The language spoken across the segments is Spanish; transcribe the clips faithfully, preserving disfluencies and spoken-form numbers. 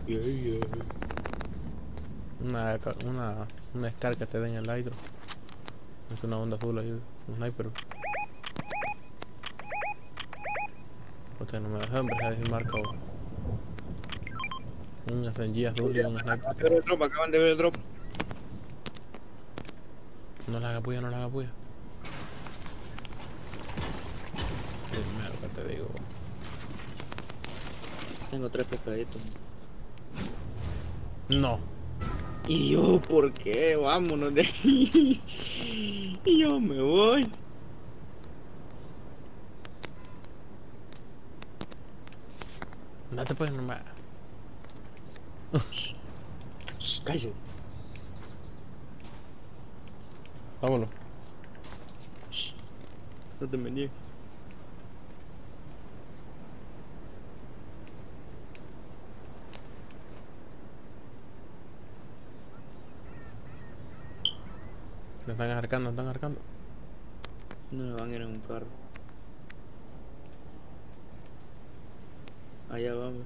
Yeah, yeah. Una, ca- una, una Scar que te den el hydro. Es una onda azul ahí, un sniper. Hostia, no me deja hombre, a decir marca o un S M G azul y un sniper Acaban de que... ver el drop, acaban de ver el drop. No la haga puya, no la haga puya. Dime lo que te digo. Tengo tres pescaditos. No. ¿Y yo por qué? Vámonos de aquí. Y yo me voy. Date pues, no me... Shh, cállate. Vámonos. Shh, no te me niegues. Me están acercando, me están acercando. No me van a ir en un carro. Allá vamos.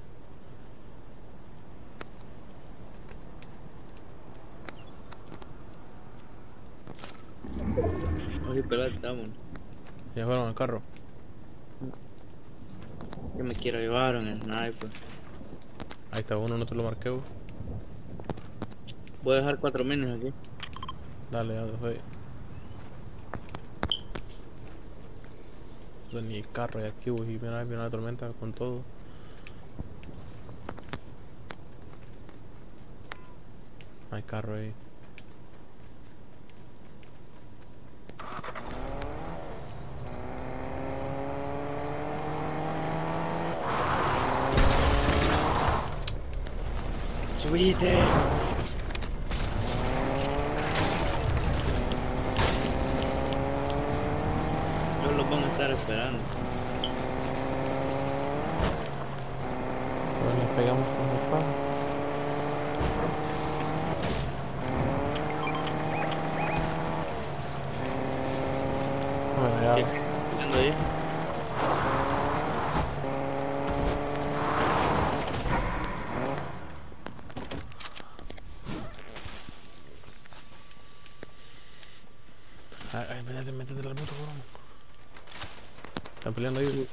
Oye, espérate, vámonos. Ya fueron al carro. Yo me quiero llevar en el sniper. Ahí está uno, no te lo marqué. Vos. Voy a dejar cuatro minis aquí. Dale, ya dejo ahí. No, ni el carro y aquí, vos, y mira, viene una tormenta con todo. Hay carro ahí. ¡Subite! Yo los van a estar esperando. Pues les pegamos con los palos. Bueno, ¿Qué? ya. ¿Viendo ahí? Ay, ay, métete, métete la moto, cabrón. Están peleando ahí.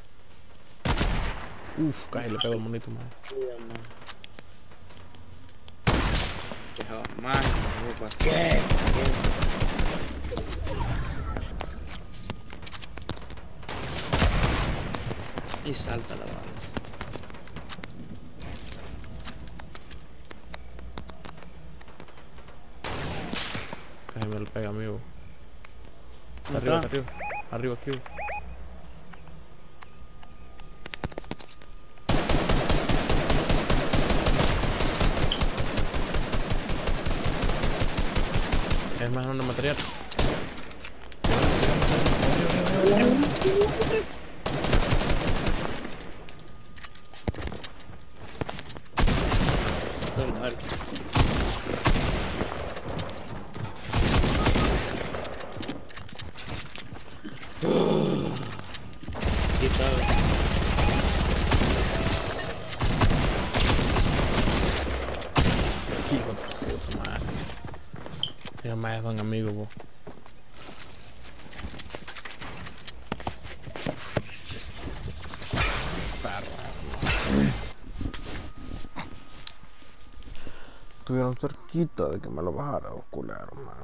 Uf, cae, le pego al monito, man. Que jamás, ¿para qué? Y salta la bala. Cae, me lo pega, amigo. ¿Dónde Arriba, está? arriba. Arriba, aquí. Es más, no material. Estoy mal. Aquí está. Hijo de puta madre. Ellos más son amigos, vos. Estuvieron cerquita de que me lo bajara, vos, culero, man.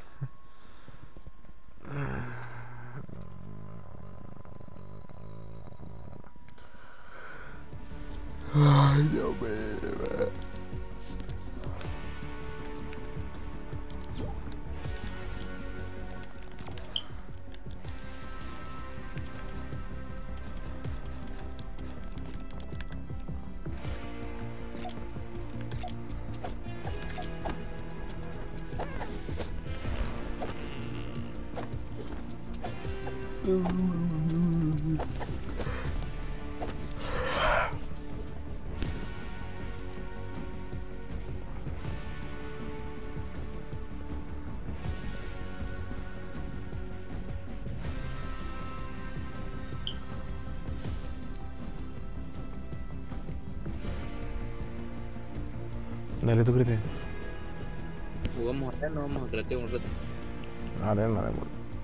Ay, Dios mío. Dale tu criterio. Jugamos allá, no vamos a creativo un rato. Arena, arena.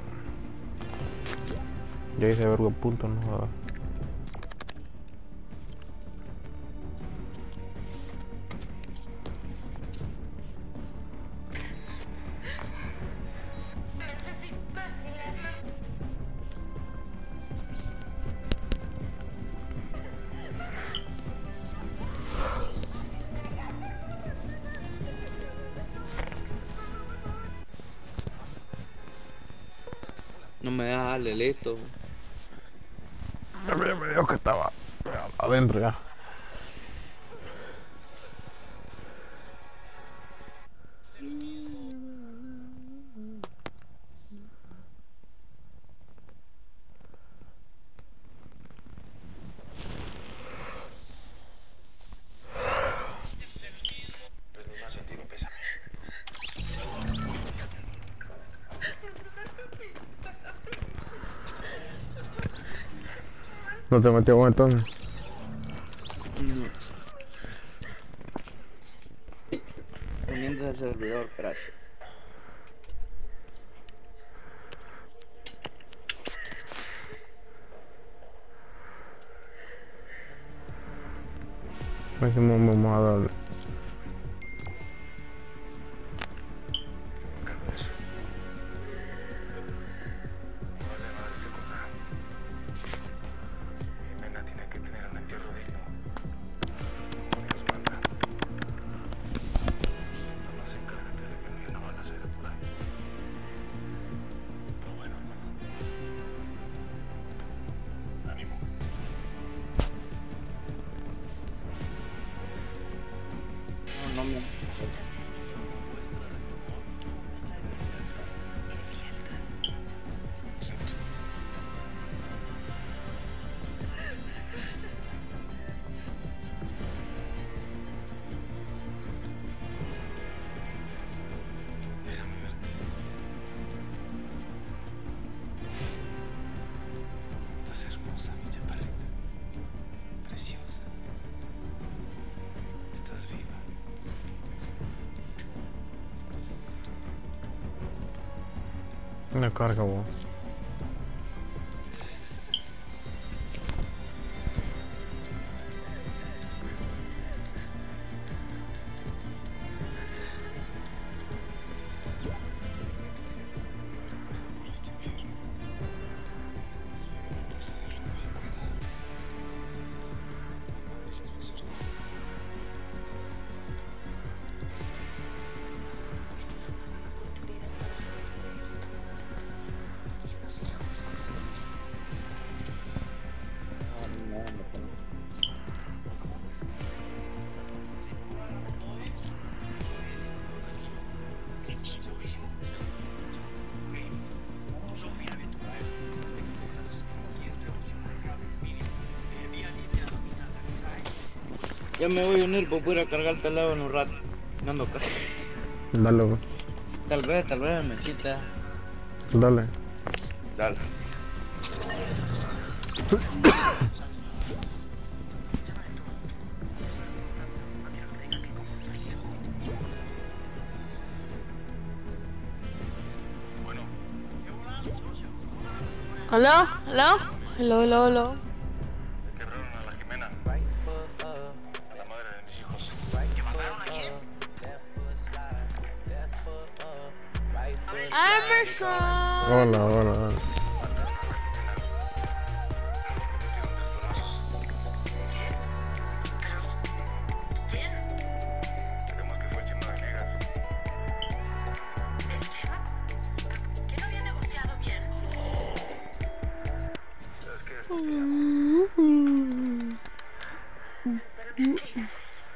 Ya hice vergo puntos, no jodas. No me deja darle listo. Ya me, me dijo que estaba adentro ya. ¿No te metió vos entonces? No. Pendiente del servidor, espérate. Pues vamos a darle. No, no me... Una carga vos. Ya me voy a unir, pues voy a ir a cargar el teléfono en un rato. No ando acá. Dale, vos. Tal vez, tal vez me quita. Dale. Dale. ¿Aló? ¿Aló? ¿Aló, aló, aló? Se quebraron a la Jimena, a la madre de mis hijos. ¿Que mataron a quién? ¡Emerson! Hola, hola, hola. Creemos que fue el Chema de Negas. ¿El Chema? ¿Que no había negociado bien? ¿Sabes qué? Mm. Pero ¿qué qué?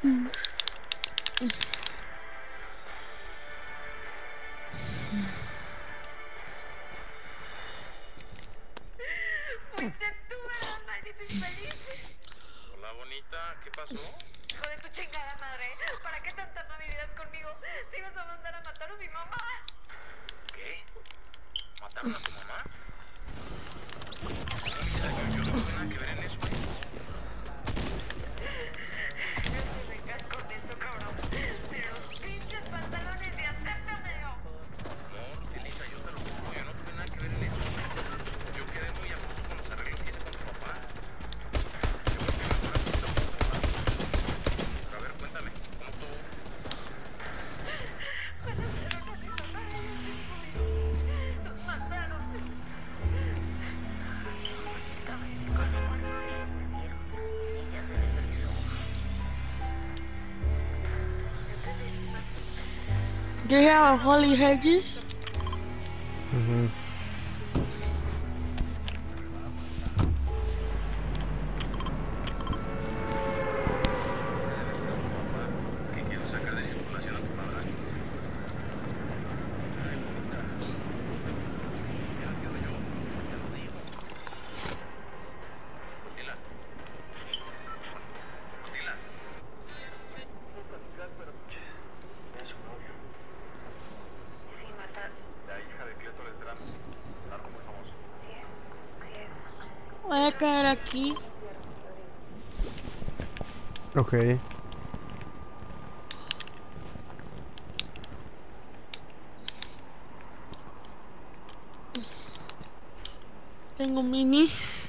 Fuiste tú, ¿verdad, maldito infeliz? Hola, bonita, ¿qué pasó? Hijo de tu chingada madre, ¿para qué tanta amabilidad conmigo? Si ibas a mandar a matar a mi mamá. ¿Qué? ¿Mataron a tu mamá? Mira, yo, yo no tengo nada que ver en eso. No te vengas con esto, cabrón. Mira, ¿Qué se llama Holly Hedges? Ujú. Que quiero sacar de circulación a tu madrastra. Cotila. Cotila. Es su novio. Sí, Marta. La hija de Cleto Letrán. Narco muy famoso. Sí, sí es. Voy a caer aquí. Ok. Tengo un mini.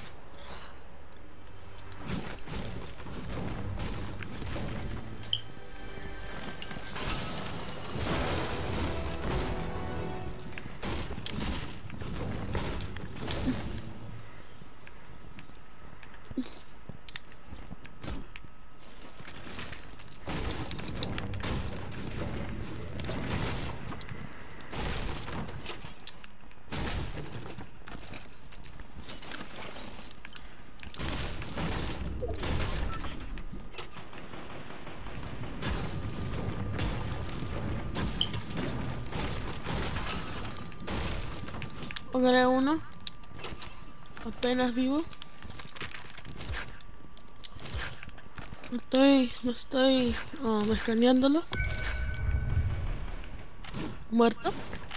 Pondré uno. Apenas vivo. Estoy, no estoy um, escaneándolo. Muerto.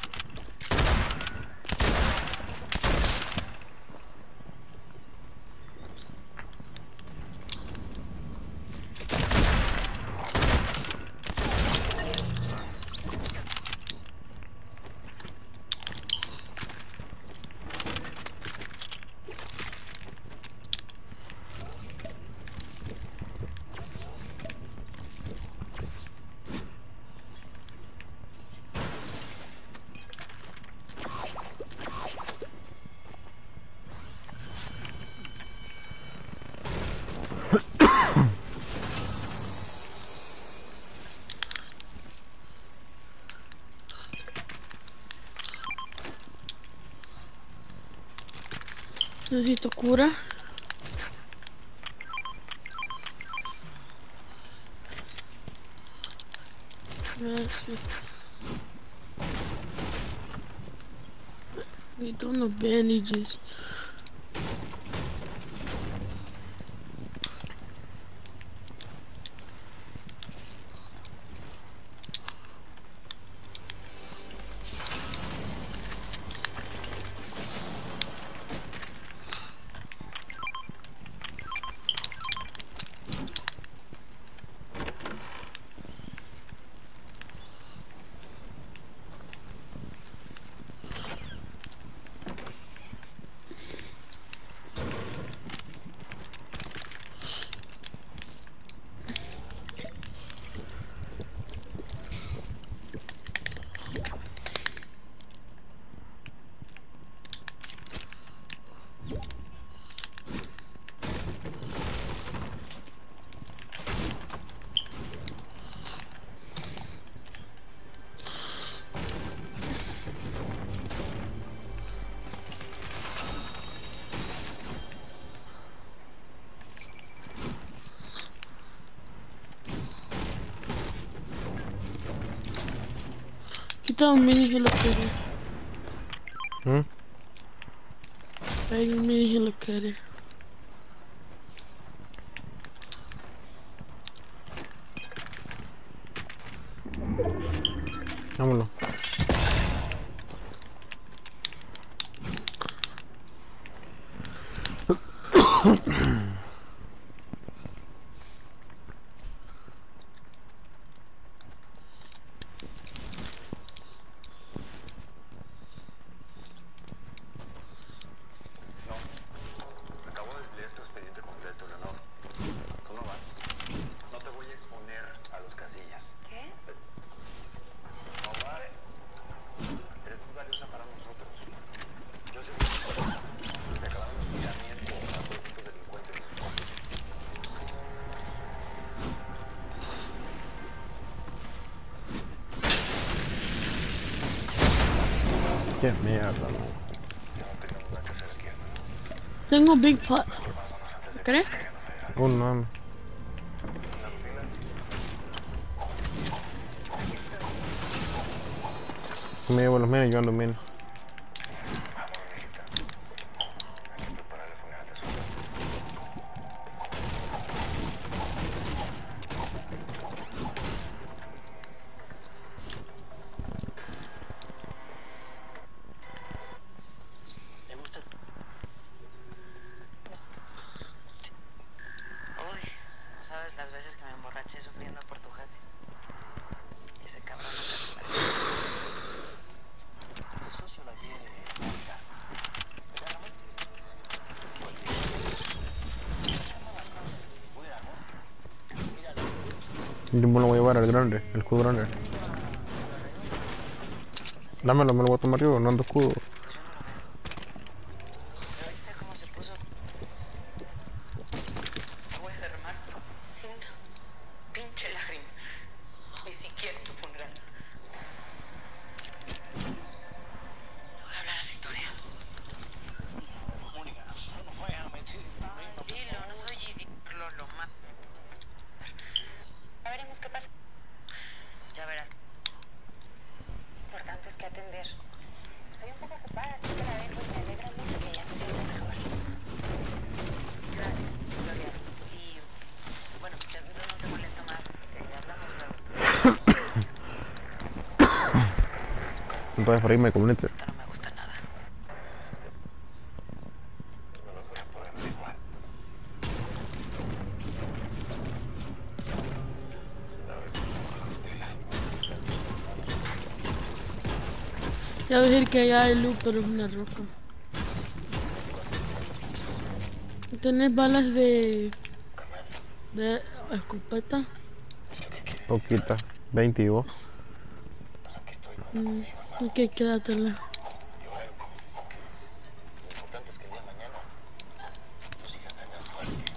Necesito cura. Gracias. Necesito unos bandages. Quita un mini helicopter. ¿Mm? Hay un mini helicopter. Vámonos. Acabo de leer tu expediente completo, Leonor. Tú no vas. No te voy a exponer a los casillas. ¿Qué? No vas. Eres muy valiosa para nosotros. Yo sé que te acabaron de miramiento a todos estos delincuentes. Qué mierda, no. Tengo Big Pot. ¿Crees? Un mami. Tú me llevo los menos, yo ando menos. Uy, no sabes las veces que me emborraché sufriendo por tu jefe. Y ese cabrón nunca se parece. El socio la quiere matar. ¿Verdad, Ramón? Yo me lo voy a llevar al grande, el escudo grande. Dámelo, me lo voy a tomar yo, no ando escudo. ¿Pero viste cómo se puso? Voy a derramar una pinche lágrima. Ni siquiera en tu funeral. Voy a hablar a Victoria. Mónica, no vayas a meter. Tranquilo, no soy idiota. Lo, lo mato. Ya veremos qué pasa. Ya verás. Lo importante es que atender. Estoy un poco ocupada, así que la dejo y me alegra mucho que ya se sienta mejor. Gracias, Victoria. Y bueno, ya no te molesto más. Eh, hablamos luego. Entonces por ahí me comunique. Esto no me gusta nada. No lo voy a poder averiguar. Ya voy a decir que allá hay luz, pero es una roca. ¿Tenés balas de... de escopeta? Poquita, veinte y vos. Mm, ok, quédatela. Lo importante es que el día de mañana tus hijas tengan fuerte.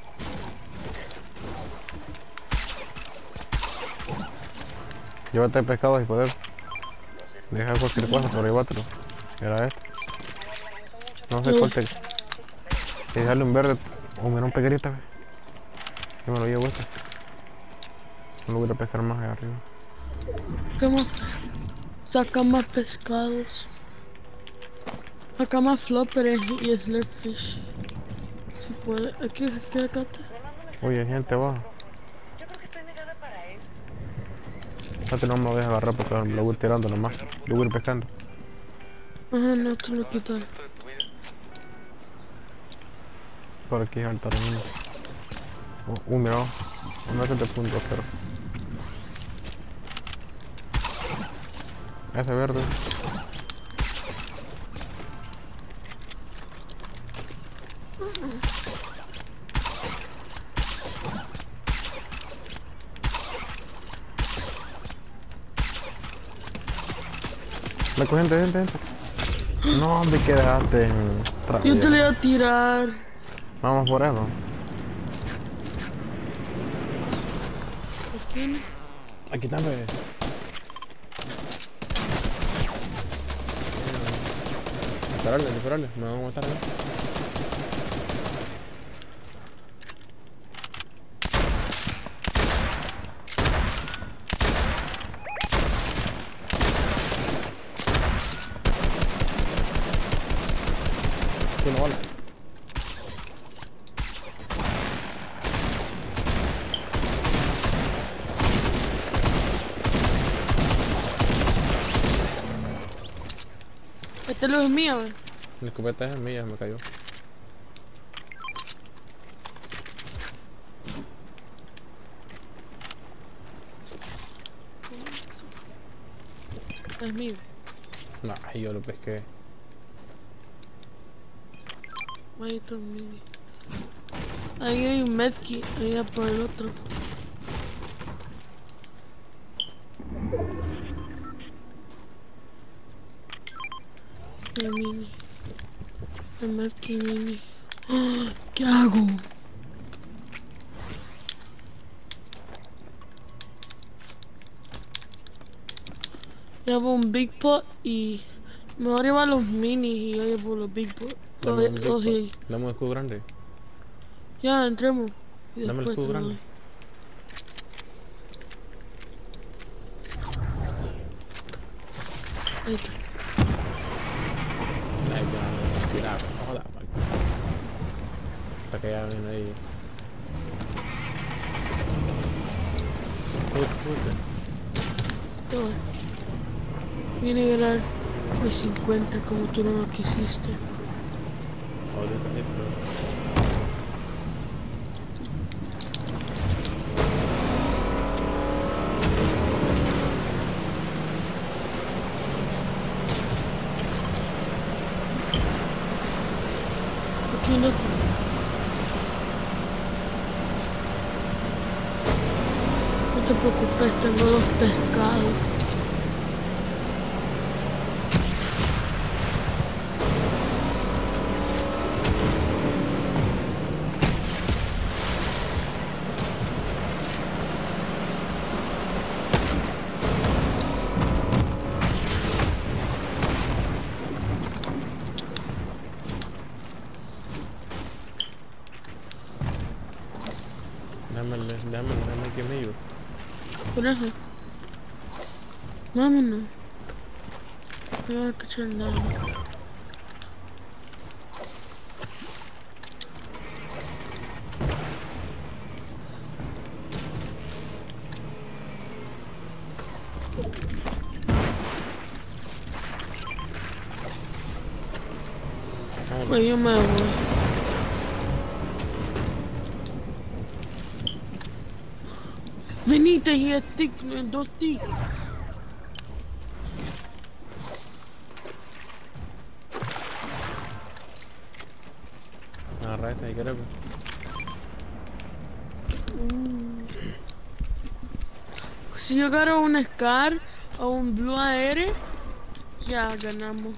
Llévate pescado y poder. Deja cualquier cosa, pero llévatelo. Era esto. No sé cuál te... Y dejarle un verde o un menón pequeñita, ve. Yo me lo llevo este. No lo voy a pescar más allá arriba. ¿Cómo? Saca más pescados. Saca más floppers y slurpfish. Si puede. Aquí, aquí, acá. está. Oye, hay gente abajo. Yo creo que estoy negada para eso. Este no me lo voy a agarrar porque lo voy tirando nomás. Yo voy a ir pescando. Ajá, no, tú lo quitas. Por aquí es alta reunión. Uh, mira. No es de punto cero. Ese verde. Me cogen gente, gente, gente. No, hombre, quédate. Yo te lo iba a tirar. Vamos por eso. ¿Por qué? Aquí también. Dispararle, dispararle. Me van a matar, ¿no? Una bala. Este lo es mío, güey. La escopeta es mía, me cayó. Es mío. No, yo lo pesqué. Ahí también. Ahí hay un medkit, allá por el otro. El mini. El medkit mini. ¡Oh! ¿Qué hago? Llevo un Big Pot y Me voy a llevar los minis y yo llevo los big boys. Dame un Los, big los, boy. sí. Dame un escudo grande. Ya, entremos. Y Dame el después escudo te lo grande. doy. Ahí está. Ay, ya, no, tirar, no jodas, mal. Hasta que ya viene ahí. Uy, uy, Todo. Viene a ganar pues cincuenta como tú no lo quisiste. ahorita sí, pero... Aquí no. No te preocupes, tengo dos pescados. Dame el, dame, dame el que me iba. Por eso. Vámonos. No voy a cachar nada. Pues yo me voy. Venite y el tic, dos tics. Agarra esta y creo que... Si yo agarro un Scar o un Blue Aire, ya ganamos.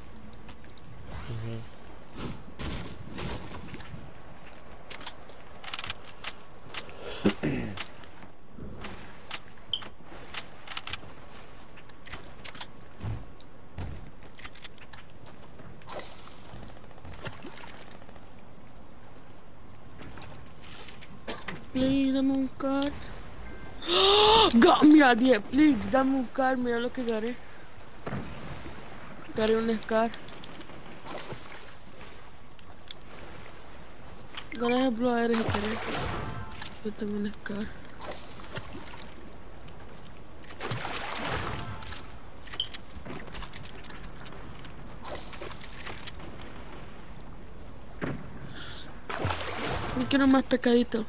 Please, dame un card. ¡Oh! Ga- Mira, diez, please, dame un card. Mira lo que agarré. Agarré un Scar. Agarré el Blue Aire si querés. Yo tengo un Scar. No quiero más pescadito.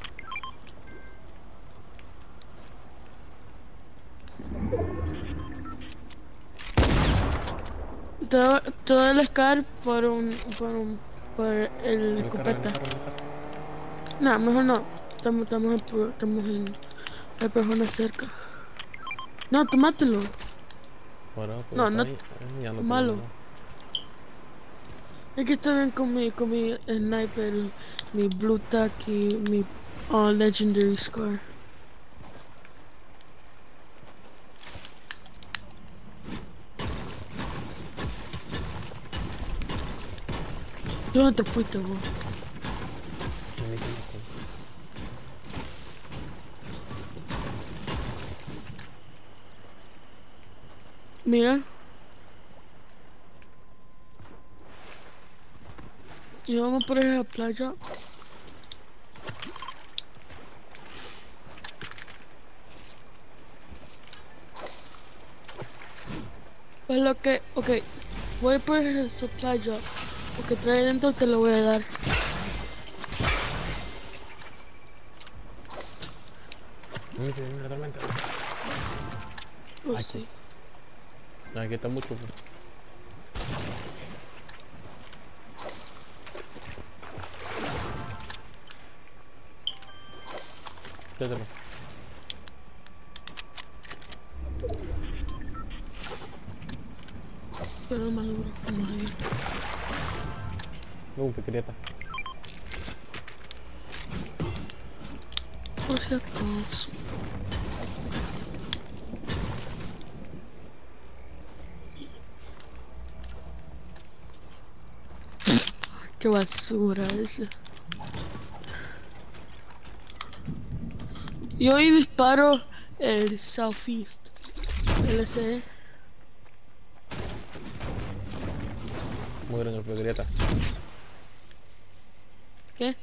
Te doy te doy el Scar por un... por un... por el escopeta. No, mejor no. Estamos, estamos, en, pro- estamos en... hay personas cerca. No, tomátelo. Bueno, pues No, está no- ahí. Eh, ya no malo. tengo nada. Es que estoy bien con mi, con mi sniper, mi blue tack y mi uh, legendary scar. ¿Dónde te fuiste vos? Ni que no tengo. Mira. Y vamos por ahí a la playa. Pues lo que, ok, voy por el supply drop. Lo que trae dentro te lo voy a dar. Ni que viene la tormenta. Oh, Ay, sí. Aquí está mucho, pues. Quédalo. Pero más duro, como ahí. Uh, qué crieta. Por si acaso. Qué basura eso. Y hoy disparo el Southeast. L C E. Muy grande el pegreta. ¿Qué?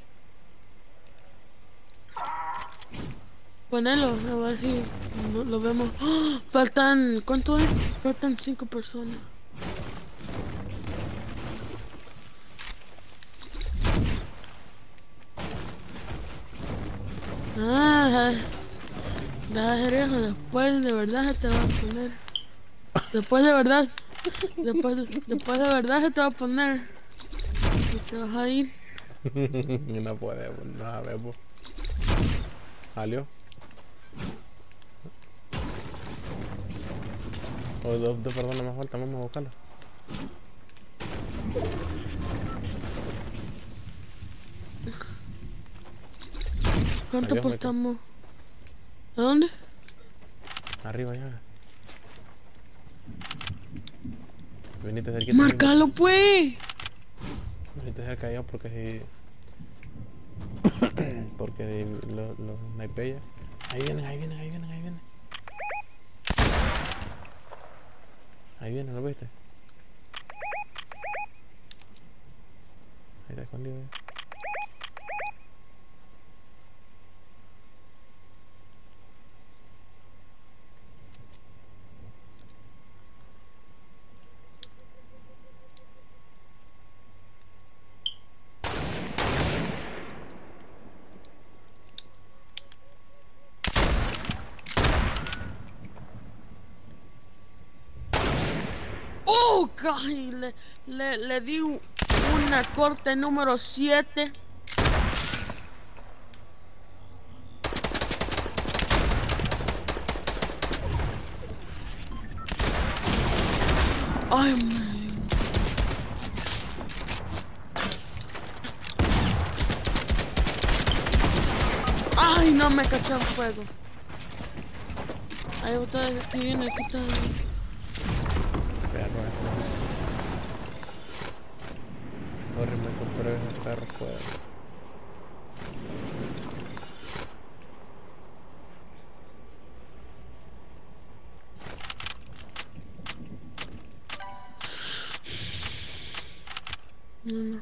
Ponelo, a ver si lo, lo vemos. ¡Oh! Faltan, ¿cuánto es? Faltan cinco personas. Ah, deja de hacer eso, después de verdad se te va a poner. Después de verdad, después de, después de verdad se te va a poner. Y te vas a ir. No puede, no sabemos. ¿Salió? O dos, dos personas más faltan, vamos a buscarlo. ¿Cuánto Adiós, apostamos? ¿A dónde? Arriba ya. Venite cerquita. ¡Márcalo pues! Venite cerca ya porque si... porque los lo, snipers. Ahí vienen, ahí vienen, ahí vienen, ahí vienen. Ahí vienen, ¿lo viste? Ahí está escondido ya. ¡Oh, casi! Le, le, le di una corte número siete. Ay, man. Ay, no me caché el fuego. Ahí ustedes, aquí viene, aquí está. Perro, ahora me compré ese perro fuera. No, no.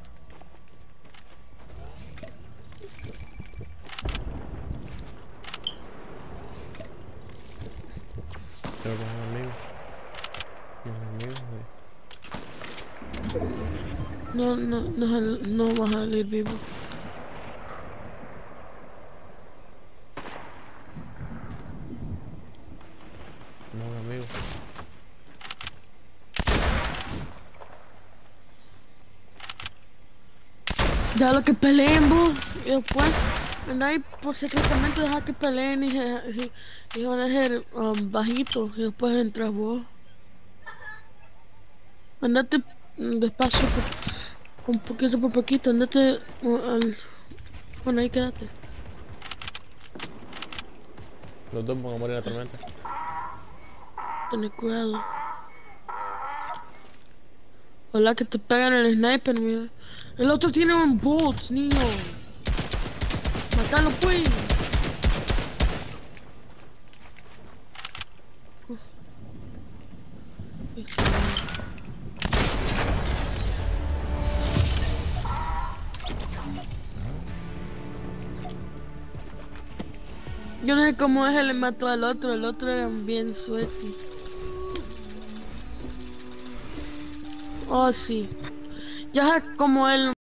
Creo que es un amigo. Un amigo, sí. No, no, no, sal- no vas a salir vivo. No, un amigo. Ya lo que peleen vos, y después anda ahí por secretamente dejar que peleen y se, y, y van a ser um, bajitos y después entras vos. Andate mm, despacio, por, un poquito por poquito, andate uh, al... Bueno, ahí quédate. Los dos van a morir en la tormenta. Ten cuidado. Hola, que te pegan el sniper, mira. El otro tiene un bolt, niño. Matalo, pues. Yo no sé cómo es, él le mató al otro, el otro era bien sueti. Oh, sí. Ya sé cómo él